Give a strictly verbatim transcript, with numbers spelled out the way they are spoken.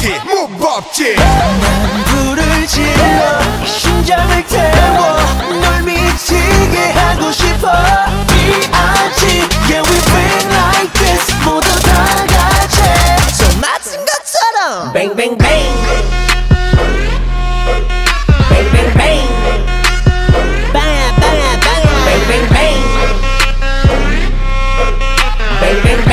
어디 무법지. 난 불을 질러 심장을 태워 널 미치게 하고 싶어. 비 아이 지 Yeah we bang like this 모두 다 같이 손 맞은 것처럼 Bang bang bang Bang bang bang Bang bang bang Bang bang bang Bang bang bang